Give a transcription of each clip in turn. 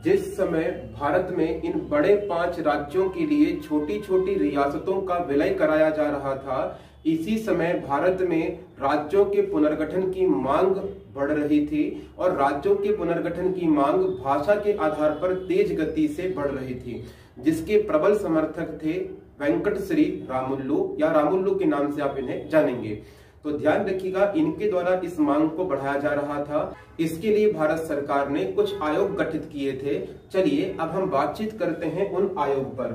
जिस समय भारत में इन बड़े 5 राज्यों के लिए छोटी छोटी रियासतों का विलय कराया जा रहा था, इसी समय भारत में राज्यों के पुनर्गठन की मांग बढ़ रही थी और राज्यों के पुनर्गठन की मांग भाषा के आधार पर तेज गति से बढ़ रही थी, जिसके प्रबल समर्थक थे वेंकट श्री रामुल्लु या रामुल्लु के नाम से आप इन्हें जानेंगे। तो ध्यान रखिएगा, इनके द्वारा इस मांग को बढ़ाया जा रहा था। इसके लिए भारत सरकार ने कुछ आयोग गठित किए थे। चलिए अब हम बातचीत करते हैं उन आयोग पर।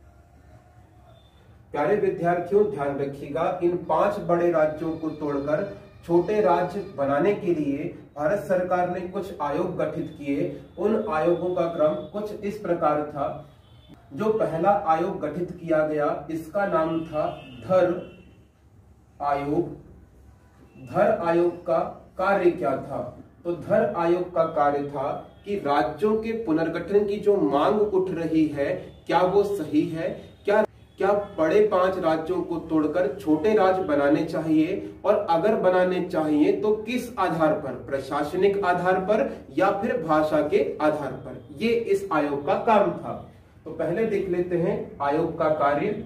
प्यारे विद्यार्थियों, ध्यान रखिएगा, इन 5 बड़े राज्यों को तोड़कर छोटे राज्य बनाने के लिए भारत सरकार ने कुछ आयोग गठित किए। उन आयोगों का क्रम कुछ इस प्रकार था। जो पहला आयोग गठित किया गया, इसका नाम था धर आयोग। धर आयोग का कार्य क्या था? तो धर आयोग का कार्य था कि राज्यों के पुनर्गठन की जो मांग उठ रही है, क्या वो सही है? क्या बड़े 5 राज्यों को तोड़कर छोटे राज्य बनाने चाहिए, और अगर बनाने चाहिए तो किस आधार पर? प्रशासनिक आधार पर या फिर भाषा के आधार पर? ये इस आयोग का काम था। तो पहले देख लेते हैं आयोग का कार्य।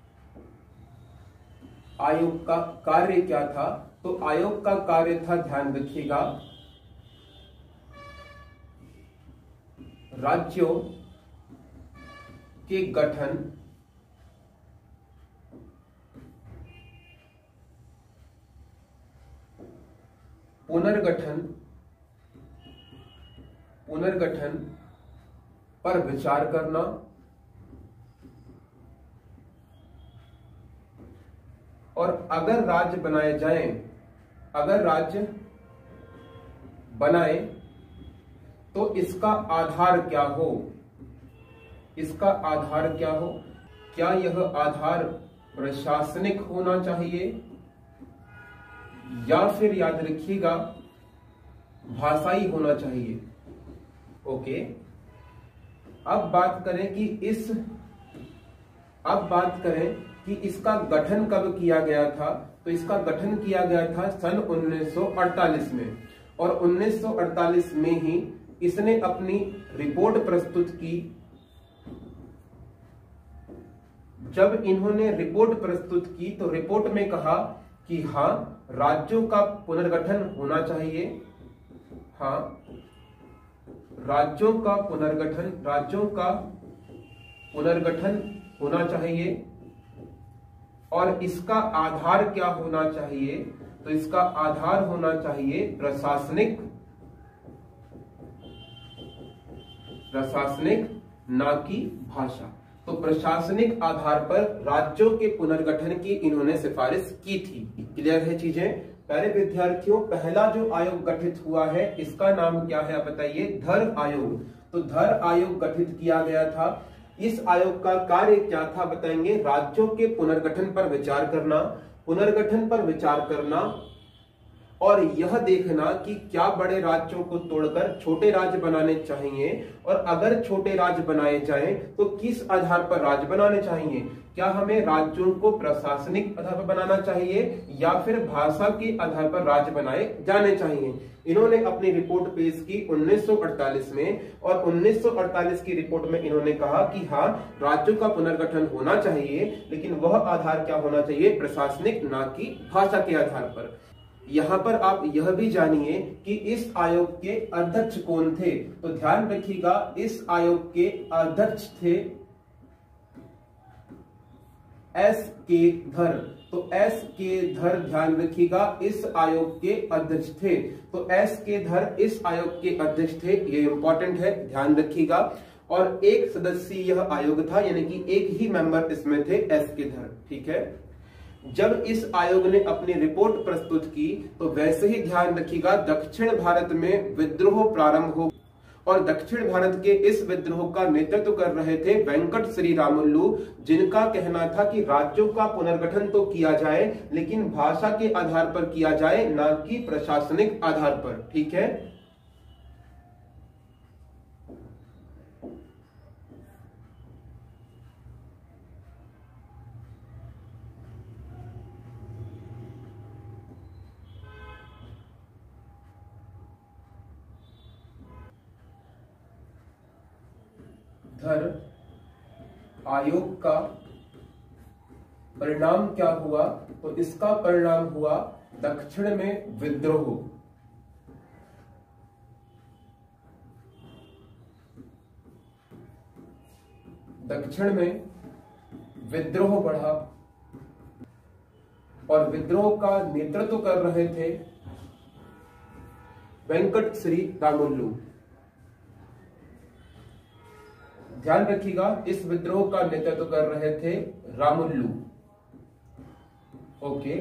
आयोग का कार्य क्या था? तो आयोग का कार्य था, ध्यान रखिएगा, राज्यों के गठन, पुनर्गठन पर विचार करना और अगर राज्य बनाए जाएं, अगर राज्य बनाए तो इसका आधार क्या हो? इसका आधार क्या हो? क्या यह आधार प्रशासनिक होना चाहिए या फिर याद रखिएगा भाषाई होना चाहिए? ओके, अब बात करें कि इसका गठन कब किया गया था। तो इसका गठन किया गया था सन 1948 में, और 1948 में ही इसने अपनी रिपोर्ट प्रस्तुत की। जब इन्होंने रिपोर्ट प्रस्तुत की तो रिपोर्ट में कहा कि हाँ, राज्यों का पुनर्गठन होना चाहिए। हाँ, राज्यों का पुनर्गठन होना चाहिए। और इसका आधार क्या होना चाहिए? तो इसका आधार होना चाहिए प्रशासनिक, ना कि भाषा। तो प्रशासनिक आधार पर राज्यों के पुनर्गठन की इन्होंने सिफारिश की थी। क्लियर है चीजें? प्यारे विद्यार्थियों, पहला जो आयोग गठित हुआ है, इसका नाम क्या है आप बताइए? धर आयोग। तो धर आयोग गठित किया गया था। इस आयोग का कार्य क्या था बताएंगे? राज्यों के पुनर्गठन पर विचार करना और यह देखना कि क्या बड़े राज्यों को तोड़कर छोटे राज्य बनाने चाहिए, और अगर छोटे राज्य बनाए जाएं तो किस आधार पर राज्य बनाने चाहिए? क्या हमें राज्यों को प्रशासनिक आधार पर बनाना चाहिए या फिर भाषा के आधार पर राज्य बनाए जाने चाहिए? इन्होंने अपनी रिपोर्ट पेश की 1948 में, और 1948 की रिपोर्ट में इन्होंने कहा कि हाँ, राज्यों का पुनर्गठन होना चाहिए, लेकिन वह आधार क्या होना चाहिए? प्रशासनिक, ना कि भाषा के आधार पर। यहाँ पर आप यह भी जानिए कि इस आयोग के अध्यक्ष कौन थे। तो ध्यान रखिएगा, इस आयोग के अध्यक्ष थे एस के धर। तो एस के धर, ध्यान रखिएगा, इस आयोग के अध्यक्ष थे। तो एस के धर इस आयोग के अध्यक्ष थे, ये इंपॉर्टेंट है, ध्यान रखिएगा। और एक सदस्यीय यह आयोग था, यानी कि एक ही मेंबर इसमें थे, एस के धर। ठीक है, जब इस आयोग ने अपनी रिपोर्ट प्रस्तुत की तो वैसे ही ध्यान रखिएगा, दक्षिण भारत में विद्रोह प्रारंभ हो, और दक्षिण भारत के इस विद्रोह का नेतृत्व कर रहे थे वेंकट श्री रामुल्लु, जिनका कहना था कि राज्यों का पुनर्गठन तो किया जाए, लेकिन भाषा के आधार पर किया जाए, ना कि प्रशासनिक आधार पर। ठीक है, धर आयोग का परिणाम क्या हुआ? तो इसका परिणाम हुआ दक्षिण में विद्रोह। दक्षिण में विद्रोह बढ़ा और विद्रोह का नेतृत्व कर रहे थे वेंकट श्री रामुलु। ध्यान रखिएगा, इस विद्रोह का नेतृत्व कर रहे थे रामुलु। ओके,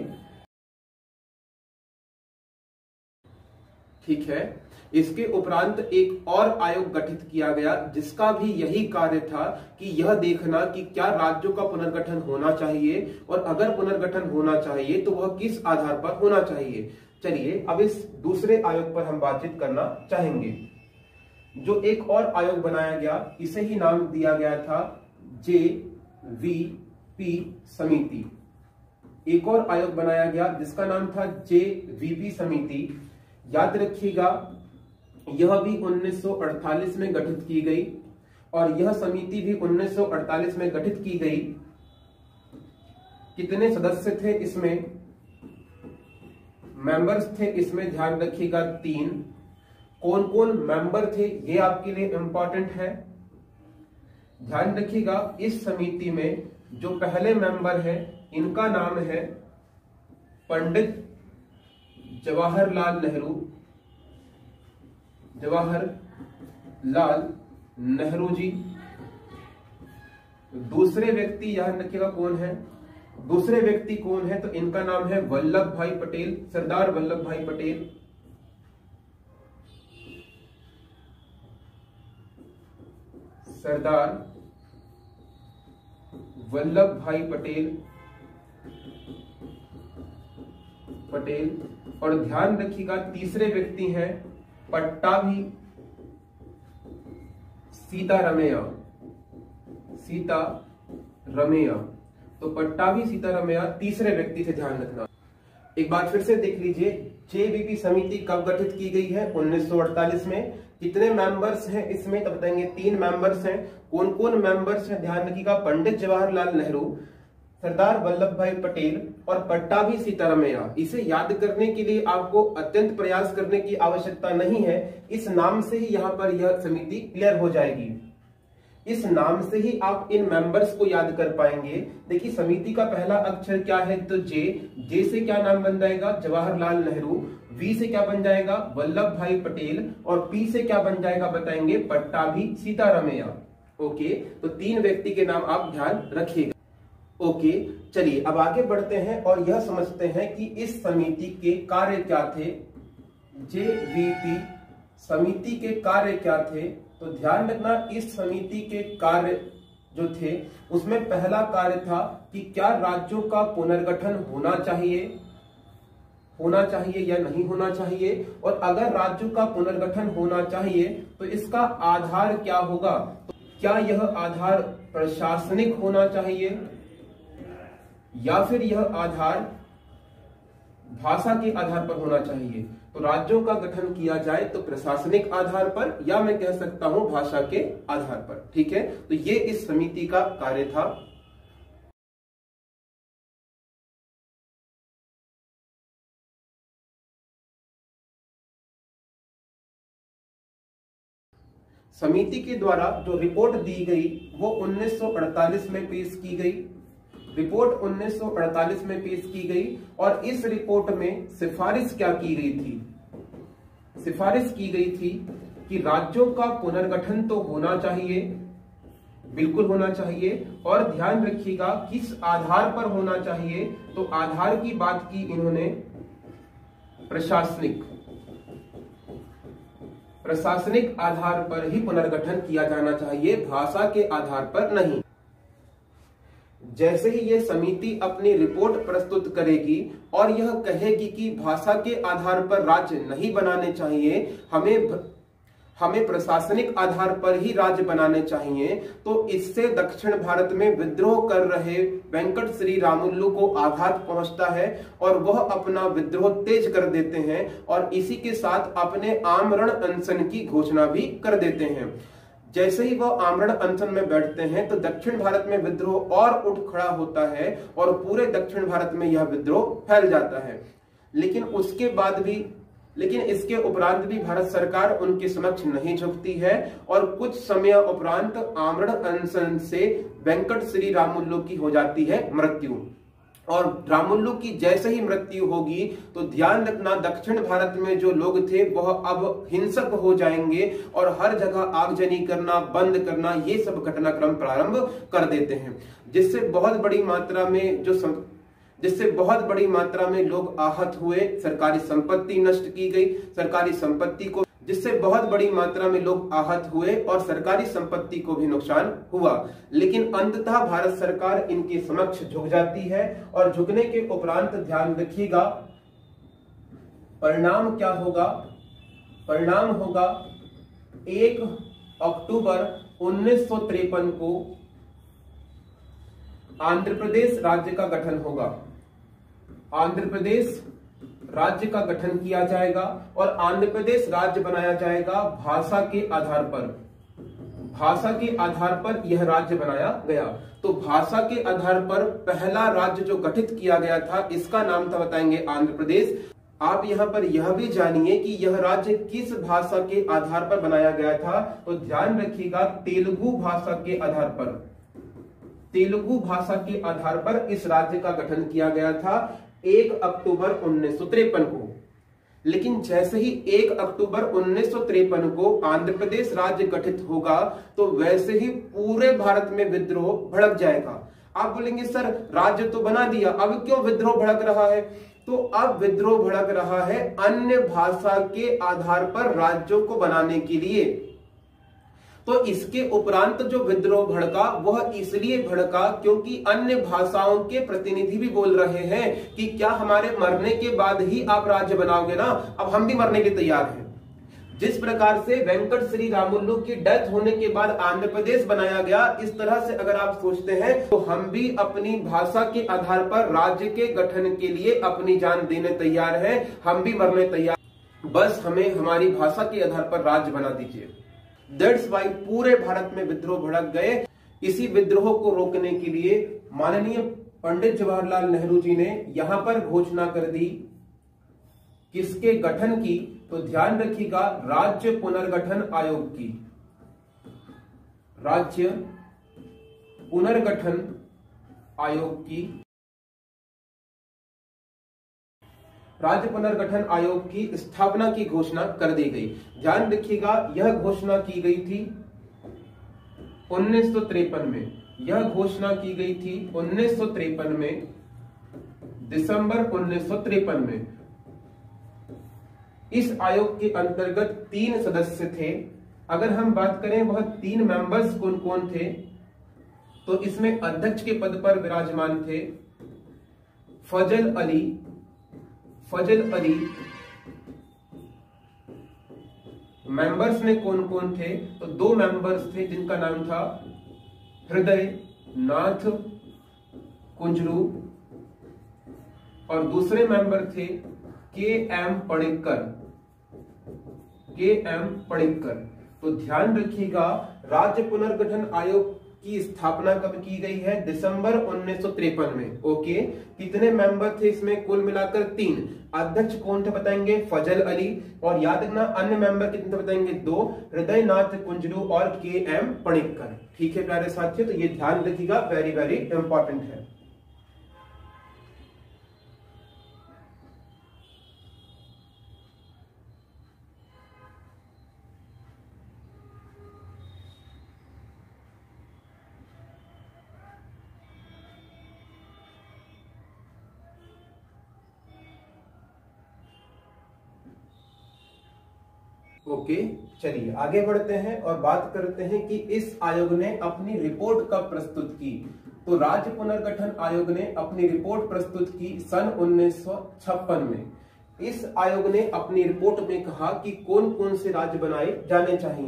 ठीक है। इसके उपरांत एक और आयोग गठित किया गया जिसका भी यही कार्य था कि यह देखना कि क्या राज्यों का पुनर्गठन होना चाहिए और अगर पुनर्गठन होना चाहिए तो वह किस आधार पर होना चाहिए। चलिए अब इस दूसरे आयोग पर हम बातचीत करना चाहेंगे। जो एक और आयोग बनाया गया, इसे ही नाम दिया गया था JVP समिति। एक और आयोग बनाया गया जिसका नाम था JVP समिति। याद रखिएगा, यह भी 1948 में गठित की गई और यह समिति भी 1948 में गठित की गई। कितने सदस्य थे इसमें? मेंबर्स थे इसमें, ध्यान रखिएगा 3। कौन कौन मेंबर थे ये आपके लिए इंपॉर्टेंट है। ध्यान रखिएगा, इस समिति में जो पहले मेंबर है इनका नाम है पंडित जवाहरलाल नेहरू। जवाहरलाल नेहरू जी। दूसरे व्यक्ति याद रखिएगा कौन है? दूसरे व्यक्ति कौन है? तो इनका नाम है वल्लभ भाई पटेल, सरदार वल्लभ भाई पटेल। सरदार वल्लभ भाई पटेल। और ध्यान रखिएगा, तीसरे व्यक्ति हैं पट्टाभी सीतारमैया। तो पट्टाभी सीतारमैया तीसरे व्यक्ति से ध्यान रखना। एक बात फिर से देख लीजिए, JVP समिति कब गठित की गई है? 1948 में। कितने मेंबर्स हैं इसमें? तो बताएंगे 3 मेंबर्स हैं। कौन कौन मेंबर्स हैं? ध्यान रखिएगा, पंडित जवाहरलाल नेहरू, सरदार वल्लभ भाई पटेल और पट्टाभी सीतारमैया। इसे याद करने के लिए आपको अत्यंत प्रयास करने की आवश्यकता नहीं है। इस नाम से ही यहाँ पर यह समिति क्लियर हो जाएगी। इस नाम से ही आप इन मेंबर्स को याद कर पाएंगे। देखिए, समिति का पहला अक्षर क्या है? तो जे से क्या नाम बन जाएगा? जवाहरलाल नेहरू। V से क्या बन जाएगा? वल्लभ भाई पटेल। और P से क्या बन जाएगा बताएंगे? पट्टाभी सीतारमैया। ओके, तो 3 व्यक्ति के नाम आप ध्यान रखिएगा। ओके, चलिए अब आगे बढ़ते हैं और यह समझते हैं कि इस समिति के कार्य क्या थे। JVP समिति के कार्य क्या थे? तो ध्यान रखना, इस समिति के कार्य जो थे उसमें पहला कार्य था कि क्या राज्यों का पुनर्गठन होना चाहिए या नहीं होना चाहिए, और अगर राज्यों का पुनर्गठन होना चाहिए तो इसका आधार क्या होगा। तो क्या यह आधार प्रशासनिक होना चाहिए या फिर यह आधार भाषा के आधार पर होना चाहिए। तो राज्यों का गठन किया जाए तो प्रशासनिक आधार पर, या मैं कह सकता हूं भाषा के आधार पर। ठीक है, तो ये इस समिति का कार्य था। समिति के द्वारा जो रिपोर्ट दी गई वो 1948 में पेश की गई। रिपोर्ट 1948 में पेश की गई और इस रिपोर्ट में सिफारिश क्या की गई थी? सिफारिश की गई थी कि राज्यों का पुनर्गठन तो होना चाहिए, बिल्कुल होना चाहिए, और ध्यान रखिएगा किस आधार पर होना चाहिए। तो आधार की बात की इन्होंने प्रशासनिक आधार पर ही पुनर्गठन किया जाना चाहिए, भाषा के आधार पर नहीं। जैसे ही ये समिति अपनी रिपोर्ट प्रस्तुत करेगी और यह कहेगी कि भाषा के आधार पर राज्य नहीं बनाने चाहिए, हमें प्रशासनिक आधार पर ही राज्य बनाने चाहिए, तो इससे दक्षिण भारत में विद्रोह कर रहे वेंकट श्री रामुलु को आघात पहुंचता है और वह अपना विद्रोह तेज कर देते हैं और इसी के साथ अपने आमरण अनशन की घोषणा भी कर देते हैं। जैसे ही वह आमरण अनशन में बैठते हैं तो दक्षिण भारत में विद्रोह और उठ खड़ा होता है और पूरे दक्षिण भारत में यह विद्रोह फैल जाता है। लेकिन इसके उपरांत भी भारत सरकार उनके समक्ष नहीं झुकती है और कुछ समय उपरांत आमरण अनशन से वेंकट श्री रामुलु की हो जाती है मृत्यु। और रामुलु की जैसे ही मृत्यु होगी तो ध्यान रखना, दक्षिण भारत में जो लोग थे वह अब हिंसक हो जाएंगे और हर जगह आगजनी करना, बंद करना, ये सब घटनाक्रम प्रारंभ कर देते हैं, जिससे बहुत बड़ी मात्रा में लोग आहत हुए, सरकारी संपत्ति नष्ट की गई, जिससे बहुत बड़ी मात्रा में लोग आहत हुए और सरकारी संपत्ति को भी नुकसान हुआ। लेकिन अंततः भारत सरकार इनके समक्ष झुक जाती है और झुकने के उपरांत ध्यान रखिएगा परिणाम क्या होगा। परिणाम होगा 1 अक्टूबर 1953 को आंध्र प्रदेश राज्य का गठन होगा। आंध्र प्रदेश राज्य का गठन किया जाएगा और आंध्र प्रदेश राज्य बनाया जाएगा भाषा के आधार पर। भाषा के आधार पर यह राज्य बनाया गया। तो भाषा के आधार पर पहला राज्य जो गठित किया गया था इसका नाम था, बताएंगे, आंध्र प्रदेश। आप यहां पर यह भी जानिए कि यह राज्य किस भाषा के आधार पर बनाया गया था। तो ध्यान रखिएगा, तेलुगु भाषा के आधार पर, तेलुगु भाषा के आधार पर इस राज्य का गठन किया गया था 1 अक्टूबर 1953 को। लेकिन जैसे ही 1 अक्टूबर 1953 को आंध्र प्रदेश राज्य गठित होगा तो वैसे ही पूरे भारत में विद्रोह भड़क जाएगा। आप बोलेंगे सर राज्य तो बना दिया, अब क्यों विद्रोह भड़क रहा है? तो अब विद्रोह भड़क रहा है अन्य भाषा के आधार पर राज्यों को बनाने के लिए। तो इसके उपरांत जो विद्रोह भड़का वह इसलिए भड़का क्योंकि अन्य भाषाओं के प्रतिनिधि भी बोल रहे हैं कि क्या हमारे मरने के बाद ही आप राज्य बनाओगे ना, अब हम भी मरने के तैयार हैं। जिस प्रकार से वेंकट श्री रामुलु की डेथ होने के बाद आंध्र प्रदेश बनाया गया, इस तरह से अगर आप सोचते हैं तो हम भी अपनी भाषा के आधार पर राज्य के गठन के लिए अपनी जान देने तैयार हैं, हम भी मरने तैयार, बस हमें हमारी भाषा के आधार पर राज्य बना दीजिए। दैट्स वाई पूरे भारत में विद्रोह भड़क गए। इसी विद्रोह को रोकने के लिए माननीय पंडित जवाहरलाल नेहरू जी ने यहां पर घोषणा कर दी किसके गठन की? तो ध्यान रखिएगा, राज्य पुनर्गठन आयोग की। राज्य पुनर्गठन आयोग की, राज्य पुनर्गठन आयोग की स्थापना की घोषणा कर दी गई। ध्यान रखिएगा, यह घोषणा की गई थी 1953 में। यह घोषणा की गई थी 1953 में, दिसंबर 1953 में। इस आयोग के अंतर्गत 3 सदस्य थे। अगर हम बात करें वह 3 मेंबर्स कौन कौन थे, तो इसमें अध्यक्ष के पद पर विराजमान थे फजल अली। मेंबर्स में कौन कौन थे? तो 2 मेंबर्स थे जिनका नाम था हृदय नाथ कुंजरू और दूसरे मेंबर थे के.एम. पणिक्कर। तो ध्यान रखिएगा, राज्य पुनर्गठन आयोग की स्थापना कब की गई है? दिसंबर 1953 में। ओके, कितने मेंबर थे इसमें? कुल मिलाकर 3। अध्यक्ष कौन थे बताएंगे? फजल अली। और याद रखना अन्य मेंबर कितने थे बताएंगे? 2, हृदय नाथ कुंजरू और के.एम. पणिक्कर। ठीक है प्यारे साथियों, तो ये ध्यान रखिएगा, वेरी वेरी इंपॉर्टेंट है। ओके, चलिए आगे बढ़ते हैं और बात करते हैं कि इस आयोग ने अपनी रिपोर्ट कब प्रस्तुत की। तो राज्य पुनर्गठन आयोग ने अपनी रिपोर्ट प्रस्तुत की सन 1956 में। इस आयोग ने अपनी रिपोर्ट में कहा कि कौन कौन से राज्य बनाए जाने चाहिए।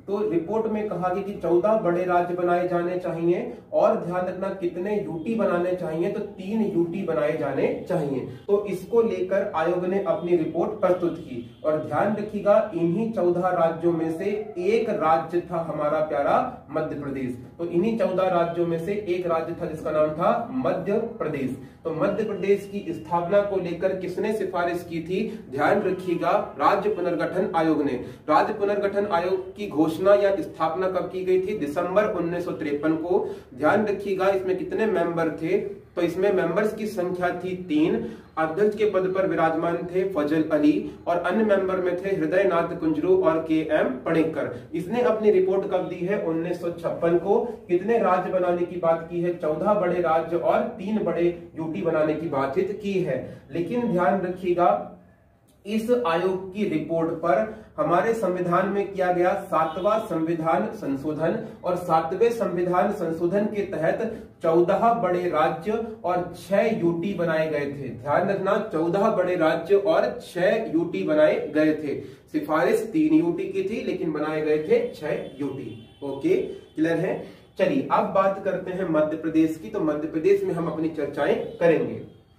तो रिपोर्ट में कहा गया कि 14 बड़े राज्य बनाए जाने चाहिए और ध्यान रखना कितने यूटी बनाने चाहिए, तो 3 यूटी बनाए जाने चाहिए। तो इसको लेकर आयोग ने अपनी रिपोर्ट प्रस्तुत की और ध्यान रखिएगा इन्हीं 14 राज्यों में से एक राज्य था हमारा प्यारा मध्य प्रदेश। तो इन्हीं 14 राज्यों में से एक राज्य था जिसका नाम था मध्य प्रदेश। तो मध्य प्रदेश की स्थापना को लेकर किसने सिफारिश की थी? ध्यान रखिएगा राज्य पुनर्गठन आयोग ने। राज्य पुनर्गठन आयोग की घोषणा या स्थापना कब की गई थी? दिसंबर 1953 को। ध्यान रखिएगा इसमें कितने मेंबर थे? तो इसमें मेंबर्स की संख्या थी 3। अध्यक्ष के पद पर विराजमान थे फजल अली और अन्य मेंबर में थे हृदयनाथ कुंजरू और के.एम. पणिक्कर। इसने अपनी रिपोर्ट कब दी है? 1956 को। कितने राज्य बनाने की बात की है? 14 बड़े राज्य और 3 बड़े यूटी बनाने की बातचीत की है। लेकिन ध्यान रखिएगा इस आयोग की रिपोर्ट पर हमारे संविधान में किया गया 7वां संविधान संशोधन और 7वें संविधान संशोधन के तहत 14 बड़े राज्य और 6 यूटी बनाए गए थे। ध्यान रखना 14 बड़े राज्य और 6 यूटी बनाए गए थे। सिफारिश 3 यूटी की थी लेकिन बनाए गए थे 6 यूटी। ओके, क्लियर है? चलिए अब बात करते हैं मध्य प्रदेश की। तो मध्य प्रदेश में हम अपनी चर्चाएं करेंगे।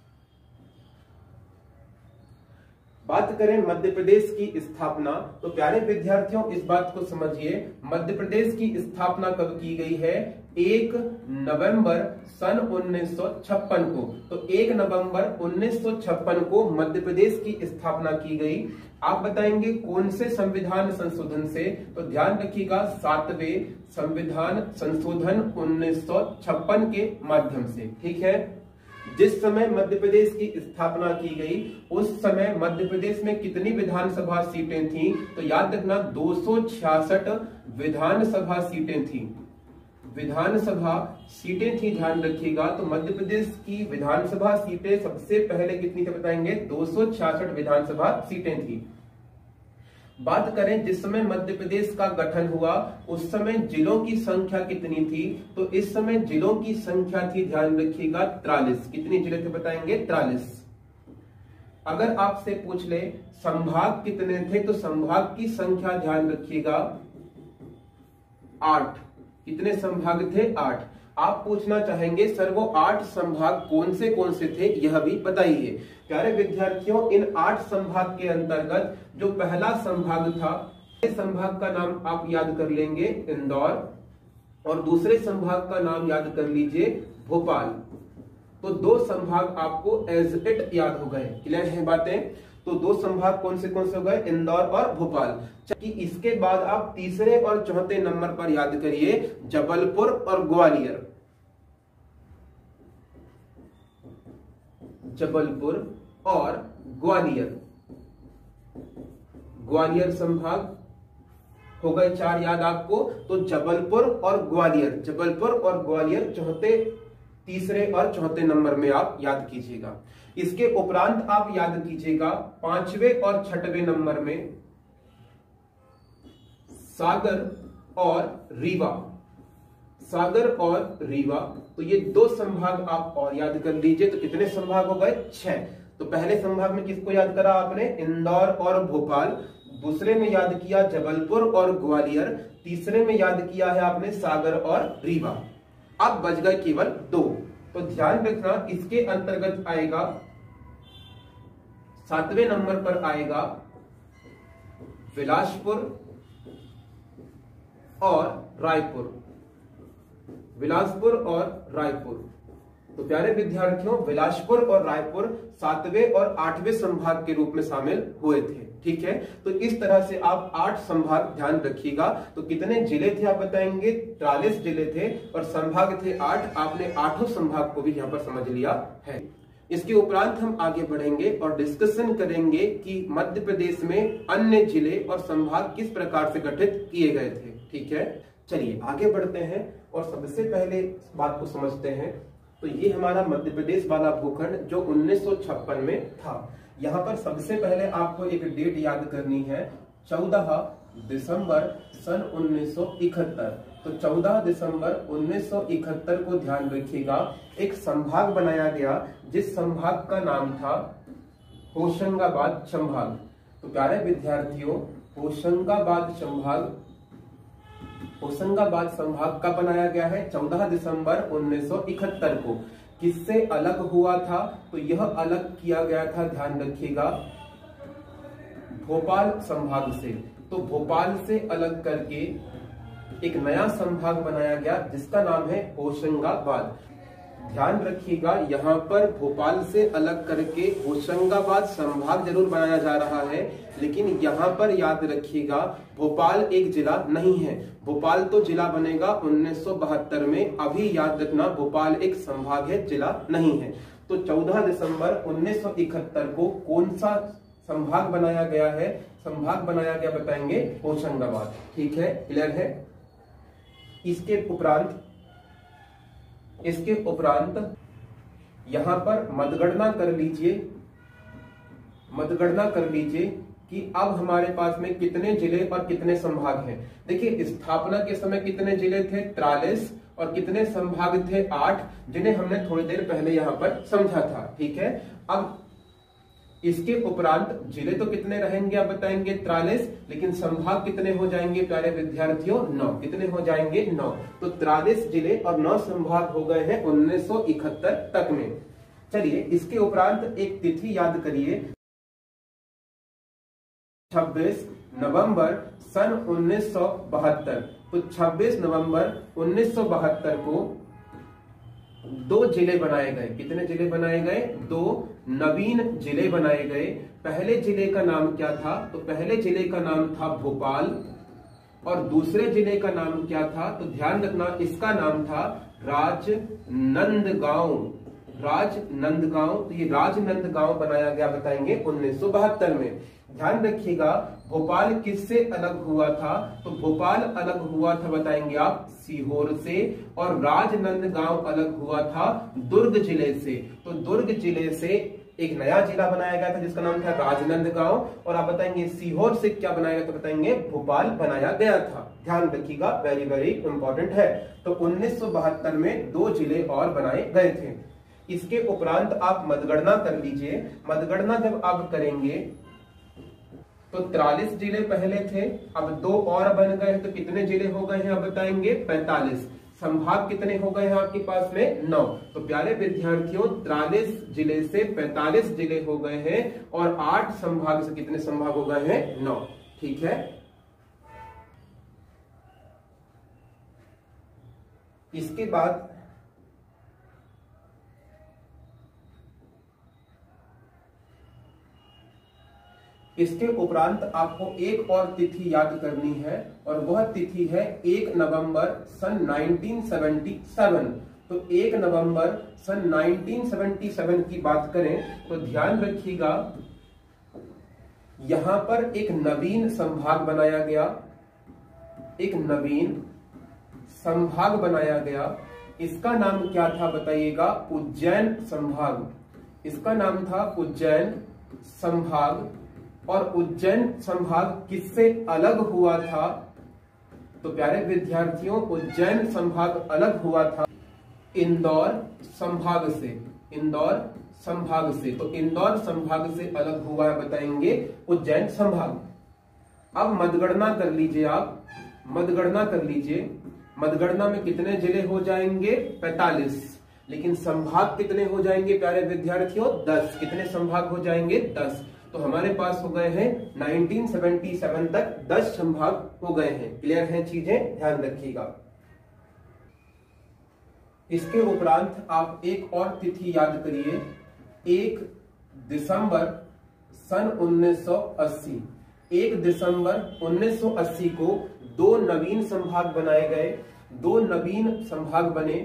बात करें मध्य प्रदेश की स्थापना, तो प्यारे विद्यार्थियों इस बात को समझिए मध्य प्रदेश की स्थापना कब की गई है? 1 नवंबर सन 1956 को। तो 1 नवंबर 1956 को मध्य प्रदेश की स्थापना की गई। आप बताएंगे कौन से संविधान संशोधन से? तो ध्यान रखिएगा 7वें संविधान संशोधन 1956 के माध्यम से। ठीक है, जिस समय मध्य प्रदेश की स्थापना की गई उस समय मध्य प्रदेश में कितनी विधानसभा सीटें थी? तो याद रखना 266 विधानसभा सीटें थी। विधानसभा सीटें थी, ध्यान रखिएगा। तो मध्य प्रदेश की विधानसभा सीटें सबसे पहले कितनी थी बताएंगे? 266 विधानसभा सीटें थी। बात करें जिस समय मध्य प्रदेश का गठन हुआ उस समय जिलों की संख्या कितनी थी? तो इस समय जिलों की संख्या थी, ध्यान रखिएगा 43। कितने जिले थे बताएंगे? 43। अगर आपसे पूछ ले संभाग कितने थे, तो संभाग की संख्या ध्यान रखिएगा 8। कितने संभाग थे? 8। आप पूछना चाहेंगे सर वो 8 संभाग कौन से थे, यह भी बताइए। प्यारे विद्यार्थियों इन 8 संभाग के अंतर्गत जो पहला संभाग था, संभाग का नाम आप याद कर लेंगे इंदौर और दूसरे संभाग का नाम याद कर लीजिए भोपाल। तो 2 संभाग आपको एज इट याद हो गए। क्लियर है बातें? तो 2 संभाग कौन से हो गए? इंदौर और भोपाल। कि इसके बाद आप तीसरे और चौथे नंबर पर याद करिए जबलपुर और ग्वालियर। जबलपुर और ग्वालियर, ग्वालियर संभाग हो गए 4 याद आपको। तो जबलपुर और ग्वालियर, जबलपुर और ग्वालियर तीसरे और चौथे नंबर में आप याद कीजिएगा। इसके उपरांत आप याद कीजिएगा 5वें और 6वें नंबर में सागर और रीवा। सागर और रीवा, तो ये 2 संभाग आप और याद कर लीजिए। तो कितने संभाग हो गए? 6। तो पहले संभाग में किसको याद करा आपने? इंदौर और भोपाल। दूसरे में याद किया जबलपुर और ग्वालियर। तीसरे में याद किया है आपने सागर और रीवा। अब बच गए केवल 2। तो ध्यान रखना इसके अंतर्गत आएगा 7वें नंबर पर आएगा बिलासपुर और रायपुर। बिलासपुर और रायपुर। तो प्यारे विद्यार्थियों बिलासपुर और रायपुर 7वें और 8वें संभाग के रूप में शामिल हुए थे। ठीक है, तो इस तरह से आप 8 संभाग ध्यान रखिएगा। तो कितने जिले थे आप बताएंगे? 43 जिले थे और संभाग थे 8। आपने 8 संभाग को भी यहां पर समझ लिया है। इसके उपरांत हम आगे बढ़ेंगे और डिस्कशन करेंगे कि मध्य प्रदेश में अन्य जिले और संभाग किस प्रकार से गठित किए गए थे। ठीक है, चलिए आगे बढ़ते हैं और सबसे पहले बात को समझते हैं। तो ये हमारा मध्य प्रदेश वाला भूखंड जो 1956 में था। यहाँ पर सबसे पहले आपको एक डेट याद करनी है 14 दिसंबर सन 1971। तो 14 दिसंबर 1971 को ध्यान रखिएगा एक संभाग बनाया गया जिस संभाग का नाम था होशंगाबाद संभाग। तो प्यारे विद्यार्थियों होशंगाबाद संभाग होशंगाबाद संभाग कब बनाया गया है? 14 दिसंबर 1971 को। किससे अलग हुआ था? तो यह अलग किया गया था, ध्यान रखिएगा, भोपाल संभाग से। तो भोपाल से अलग करके एक नया संभाग बनाया गया जिसका नाम है होशंगाबाद। ध्यान रखिएगा, यहाँ पर भोपाल से अलग करके होशंगाबाद संभाग जरूर बनाया जा रहा है, लेकिन यहाँ पर याद रखिएगा भोपाल एक जिला नहीं है। भोपाल तो जिला बनेगा 1972 में, अभी याद रखना भोपाल एक संभाग है, जिला नहीं है। तो 14 दिसंबर 1971 को कौन सा संभाग बनाया गया है? संभाग बनाया गया बताएंगे होशंगाबाद। ठीक है, क्लियर है। इसके उपरांत यहां पर मतगणना कर लीजिए कि अब हमारे पास में कितने जिले और कितने संभाग हैं। देखिए, स्थापना के समय कितने जिले थे? 43, और कितने संभाग थे? 8, जिन्हें हमने थोड़ी देर पहले यहां पर समझा था। ठीक है, अब इसके उपरांत जिले तो कितने रहेंगे आप बताएंगे? 43, लेकिन संभाग कितने हो जाएंगे प्यारे विद्यार्थियों? 9। कितने हो जाएंगे? 9। तो 43 जिले और 9 संभाग हो गए हैं 1971 तक में। चलिए, इसके उपरांत एक तिथि याद करिए, 26 नवंबर सन 1972। तो 26 नवंबर 1972 को 2 जिले बनाए गए। कितने जिले बनाए गए? 2 नवीन जिले बनाए गए। पहले जिले का नाम क्या था? तो पहले जिले का नाम था भोपाल, और दूसरे जिले का नाम क्या था? तो ध्यान रखना, इसका नाम था राजनंदगांव। राजनंदगांव, तो ये राजनंदगांव बनाया गया बताएंगे 1972 में। ध्यान रखिएगा, भोपाल किससे अलग हुआ था? तो भोपाल अलग हुआ था बताएंगे आप सीहोर से, और राजनंदगांव अलग हुआ था दुर्ग जिले से। तो दुर्ग जिले से एक नया जिला बनाया गया था जिसका नाम था राजनंदगांव, और आप बताएंगे सीहोर से क्या बनाया गया? तो बताएंगे भोपाल बनाया गया था। ध्यान रखिएगा, वेरी वेरी इंपॉर्टेंट है। तो 1972 में 2 जिले और बनाए गए थे। इसके उपरांत आप मतगणना कर लीजिए। मतगणना जब आप करेंगे तो 43 जिले पहले थे, अब 2 और बन गए, तो कितने जिले हो गए हैं आप बताएंगे? 45। संभाग कितने हो गए हैं आपके पास में? 9। तो प्यारे विद्यार्थियों, 43 जिले से 45 जिले हो गए हैं, और 8 संभाग से कितने संभाग हो गए हैं? 9। ठीक है, इसके बाद इसके उपरांत आपको एक और तिथि याद करनी है, और वह तिथि है 1 नवंबर सन 1977। तो 1 नवंबर सन 1977 की बात करें तो ध्यान रखिएगा, यहां पर एक नवीन संभाग बनाया गया। एक नवीन संभाग बनाया गया, इसका नाम क्या था बताइएगा? उज्जैन संभाग। इसका नाम था उज्जैन संभाग। और उज्जैन संभाग किससे अलग हुआ था? तो प्यारे विद्यार्थियों, उज्जैन संभाग अलग हुआ था इंदौर संभाग से। इंदौर संभाग से, तो इंदौर संभाग से अलग हुआ है बताएंगे उज्जैन संभाग। अब मतगणना कर लीजिए आप, मतगणना कर लीजिए। मतगणना में कितने जिले हो जाएंगे? 45, लेकिन संभाग कितने हो जाएंगे प्यारे विद्यार्थियों? 10। कितने संभाग हो जाएंगे? 10। तो हमारे पास हो गए हैं 1977 तक 10 संभाग हो गए हैं। क्लियर है चीजें? ध्यान रखिएगा। इसके उपरांत आप एक और तिथि याद करिए, 1 दिसंबर सन 1980। 1 दिसंबर 1980 को 2 नवीन संभाग बनाए गए। 2 नवीन संभाग बने,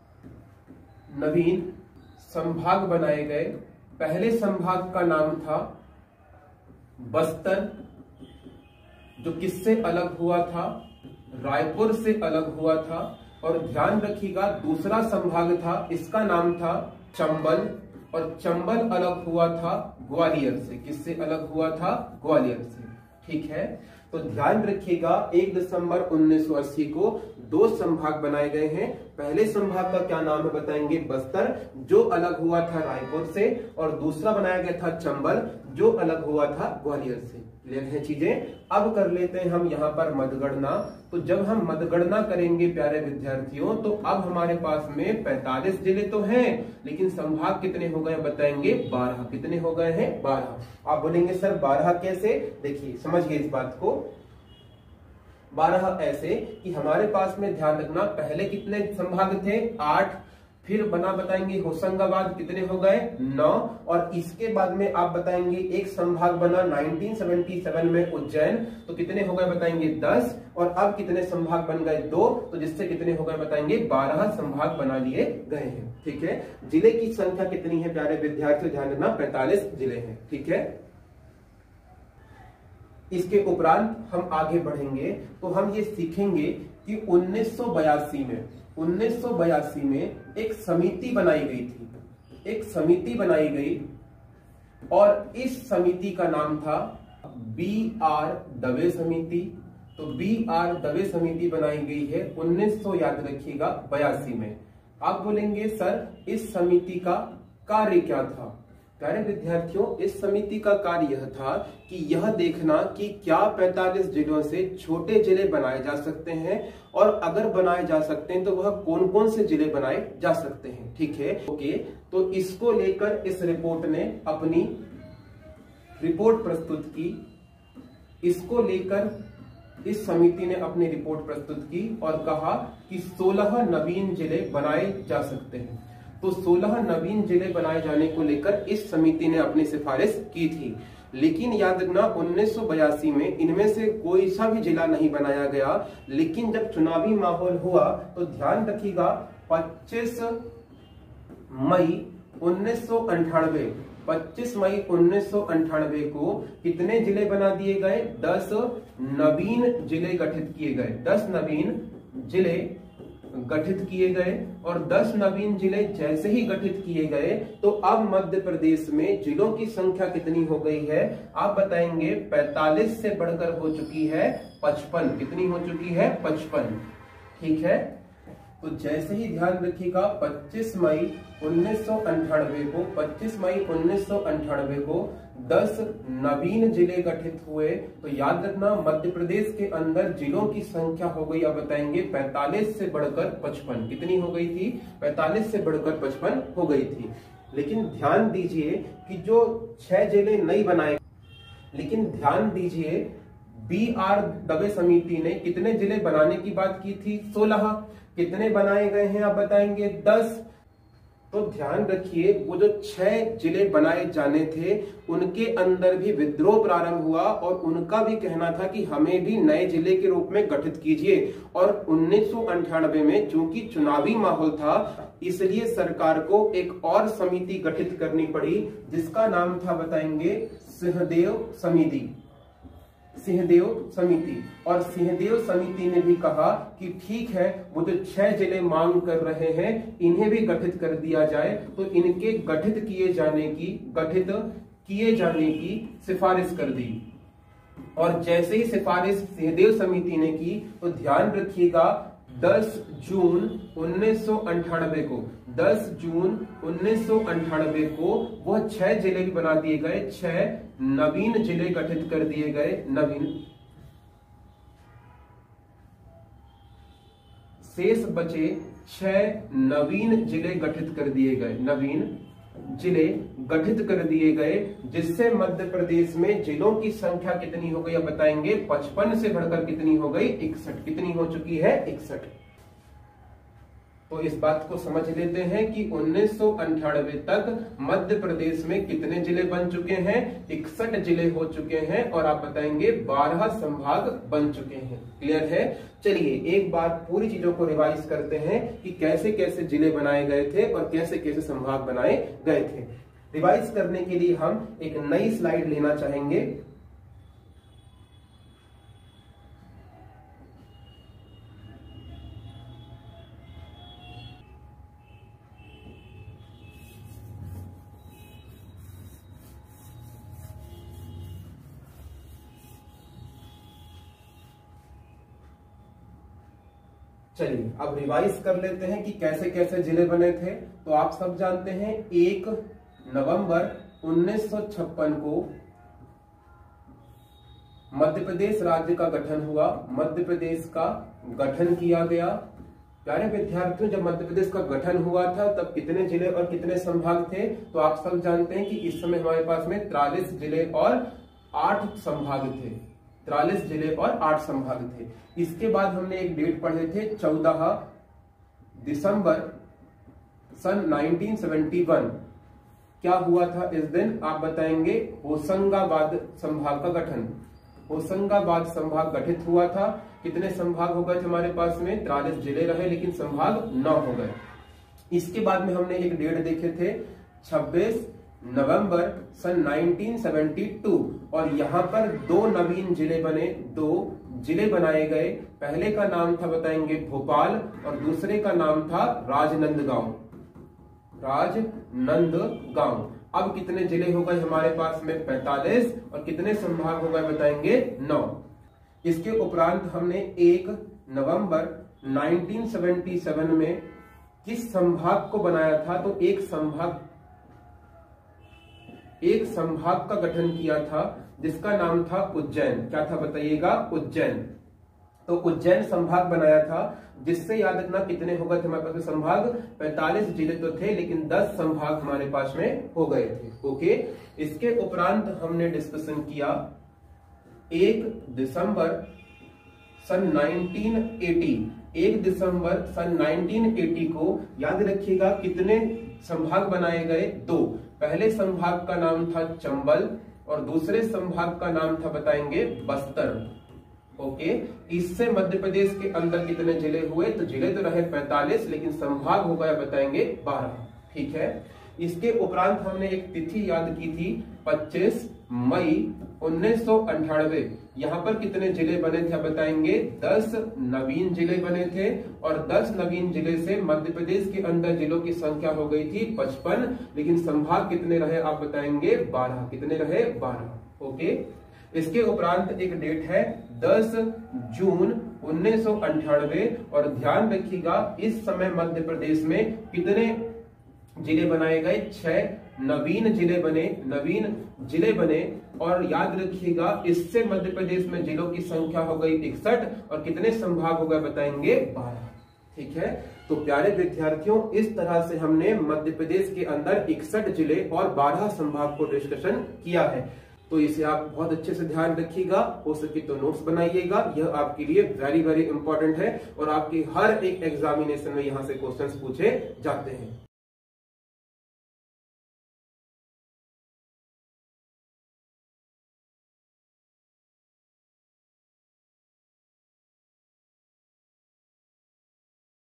नवीन संभाग बनाए गए। पहले संभाग का नाम था बस्तर, जो किससे अलग हुआ था? रायपुर से अलग हुआ था। और ध्यान रखिएगा, दूसरा संभाग था, इसका नाम था चंबल, और चंबल अलग हुआ था ग्वालियर से। किससे अलग हुआ था? ग्वालियर से। ठीक है, तो ध्यान रखिएगा, 1 दिसंबर 1980 को दो संभाग बनाए गए हैं। पहले संभाग का क्या नाम है बताएंगे बस्तर, जो अलग हुआ था रायपुर से, और दूसरा बनाया गया था चंबल, जो अलग हुआ था ग्वालियर से। क्लियर है चीजें। अब कर लेते हैं हम यहाँ पर मतगणना। तो जब हम मतगणना करेंगे प्यारे विद्यार्थियों, तो अब हमारे पास में 45 जिले तो हैं, लेकिन संभाग कितने हो गए बताएंगे 12। कितने हो गए हैं 12। आप बोलेंगे सर 12 कैसे? देखिए समझिए इस बात को। 12 ऐसे कि हमारे पास में ध्यान रखना, पहले कितने संभाग थे 8, फिर बना बताएंगे होशंगाबाद, कितने हो गए 9, और इसके बाद में आप बताएंगे एक संभाग बना 1977 में उज्जैन, तो कितने हो गए बताएंगे 10, और अब कितने संभाग बन गए 2, तो जिससे कितने हो गए बताएंगे 12 संभाग बना लिए गए हैं। ठीक है। जिले की संख्या कितनी है प्यारे विद्यार्थियों? ध्यान रखना 45 जिले हैं। ठीक है। इसके उपरांत हम आगे बढ़ेंगे तो हम ये सीखेंगे कि 1982 में एक समिति बनाई गई थी। एक समिति बनाई गई और इस समिति का नाम था BR दवे समिति। तो BR दवे समिति बनाई गई है 1900 याद रखिएगा 82 में। आप बोलेंगे सर इस समिति का कार्य क्या था? प्यारे विद्यार्थियों, इस समिति का कार्य यह था कि यह देखना कि क्या 45 जिलों से छोटे जिले बनाए जा सकते हैं, और अगर बनाए जा सकते हैं तो वह कौन कौन से जिले बनाए जा सकते हैं। ठीक है। ओके। तो इसको लेकर इस रिपोर्ट ने अपनी रिपोर्ट प्रस्तुत की। इसको लेकर इस समिति ने अपनी रिपोर्ट प्रस्तुत की और कहा कि 16 नवीन जिले बनाए जा सकते हैं। तो 16 नवीन जिले बनाए जाने को लेकर इस समिति ने अपनी सिफारिश की थी। लेकिन याद रखना 1982 में इनमें से कोई सा भी जिला नहीं बनाया गया। लेकिन जब चुनावी माहौल हुआ तो ध्यान रखिएगा 25 मई 1998 को कितने जिले बना दिए गए? 10 नवीन जिले गठित किए गए। 10 नवीन जिले गठित किए गए, और 10 नवीन जिले जैसे ही गठित किए गए तो अब मध्य प्रदेश में जिलों की संख्या कितनी हो गई है? आप बताएंगे 45 से बढ़कर हो चुकी है 55। कितनी हो चुकी है? 55। ठीक है। तो जैसे ही ध्यान रखिएगा 25 मई 1998 को 10 नवीन जिले गठित हुए। तो याद रखना मध्य प्रदेश के अंदर जिलों की संख्या हो गई, अब बताएंगे 45 से बढ़कर 55। कितनी हो गई थी? 45 से बढ़कर 55 हो गई थी। लेकिन ध्यान दीजिए कि जो 6 जिले नहीं बनाए, लेकिन ध्यान दीजिए BR दवे समिति ने कितने जिले बनाने की बात की थी? 16। कितने बनाए गए हैं आप बताएंगे? 10। तो ध्यान रखिए वो जो 6 जिले बनाए जाने थे उनके अंदर भी विद्रोह प्रारंभ हुआ, और उनका भी कहना था कि हमें भी नए जिले के रूप में गठित कीजिए। और 1998 में चूंकि चुनावी माहौल था, इसलिए सरकार को एक और समिति गठित करनी पड़ी, जिसका नाम था बताएंगे सिंहदेव समिति। सिंहदेव समिति। और सिंहदेव समिति ने भी कहा कि ठीक है, वो जो 6 जिले मांग कर रहे हैं इन्हें भी गठित कर दिया जाए। तो इनके गठित किए जाने की सिफारिश कर दी। और जैसे ही सिफारिश सिंहदेव समिति ने की तो ध्यान रखिएगा 10 जून 1998 को वह 6 जिले भी बना दिए गए, 6 नवीन जिले गठित कर दिए गए। नवीन शेष बचे 6 नवीन जिले गठित कर दिए गए। नवीन जिले गठित कर दिए गए, जिससे मध्य प्रदेश में जिलों की संख्या कितनी हो गई अब बताएंगे 55 से बढ़कर कितनी हो गई 61। कितनी हो चुकी है 61। तो इस बात को समझ लेते हैं कि 1998 तक मध्य प्रदेश में कितने जिले बन चुके हैं? 61 जिले हो चुके हैं, और आप बताएंगे 12 संभाग बन चुके हैं। क्लियर है? चलिए एक बार पूरी चीजों को रिवाइज करते हैं कि कैसे कैसे जिले बनाए गए थे और कैसे कैसे संभाग बनाए गए थे। रिवाइज करने के लिए हम एक नई स्लाइड लेना चाहेंगे। चलिए अब रिवाइज कर लेते हैं कि कैसे कैसे जिले बने थे। तो आप सब जानते हैं 1 नवंबर 1956 को मध्य प्रदेश राज्य का गठन हुआ, मध्य प्रदेश का गठन किया गया। प्यारे विद्यार्थियों, जब मध्य प्रदेश का गठन हुआ था तब कितने जिले और कितने संभाग थे? तो आप सब जानते हैं कि इस समय हमारे पास में 43 जिले और 8 संभाग थे। 43 जिले और 8 संभाग थे। इसके बाद हमने एक डेट पढ़े थे 14 दिसंबर सन 1971। क्या हुआ था इस दिन? आप बताएंगे। होशंगाबाद संभाग का गठन, होशंगाबाद संभाग गठित हुआ था। कितने संभाग हो गए थे हमारे पास में? 43 जिले रहे लेकिन संभाग 9 हो गए। इसके बाद में हमने एक डेट देखे थे 26 नवंबर सन 1972 और यहाँ पर 2 नवीन जिले बने, 2 जिले बनाए गए। पहले का नाम था बताएंगे भोपाल और दूसरे का नाम था राजनंदगांव, राजनंदगांव। अब कितने जिले हो गए हमारे पास में? 45 और कितने संभाग हो गए बताएंगे? 9। इसके उपरांत हमने 1 नवंबर 1977 में किस संभाग को बनाया था? तो एक संभाग का गठन किया था जिसका नाम था उज्जैन। क्या था बताइएगा? उज्जैन। तो उज्जैन संभाग बनाया था, जिससे याद रखना कितने हो गए थे हमारे पास में संभाग? 45 जिले तो थे लेकिन 10 संभाग हमारे पास में हो गए थे। ओके। इसके उपरांत हमने डिस्कशन किया 1 दिसंबर सन 1980। 1 दिसंबर सन 1980 को याद रखिएगा कितने संभाग बनाए गए? 2। पहले संभाग का नाम था चंबल और दूसरे संभाग का नाम था बताएंगे बस्तर। ओके। इससे मध्य प्रदेश के अंदर कितने जिले हुए? तो जिले तो रहे 45 लेकिन संभाग हो गया बताएंगे 12। ठीक है। इसके उपरांत हमने एक तिथि याद की थी 25 मई 1998। यहाँ पर कितने जिले बने थे बताएंगे? 10 नवीन जिले बने थे और 10 नवीन जिले से मध्य प्रदेश के अंदर जिलों की संख्या हो गई थी 55 लेकिन संभाग कितने रहे आप बताएंगे? 12। कितने रहे? 12। ओके। इसके उपरांत एक डेट है 10 जून 1998 और ध्यान रखिएगा इस समय मध्य प्रदेश में कितने जिले बनाए गए? 6 नवीन जिले बने और याद रखिएगा इससे मध्य प्रदेश में जिलों की संख्या हो गई 61 और कितने संभाग हो गए बताएंगे? 12। ठीक है। तो प्यारे विद्यार्थियों, इस तरह से हमने मध्य प्रदेश के अंदर 61 जिले और 12 संभाग को डिस्कशन किया है। तो इसे आप बहुत अच्छे से ध्यान रखिएगा, हो सके तो नोट्स बनाइएगा। यह आपके लिए वेरी वेरी इंपॉर्टेंट है और आपके हर एक एग्जामिनेशन में यहाँ से क्वेश्चंस पूछे जाते हैं।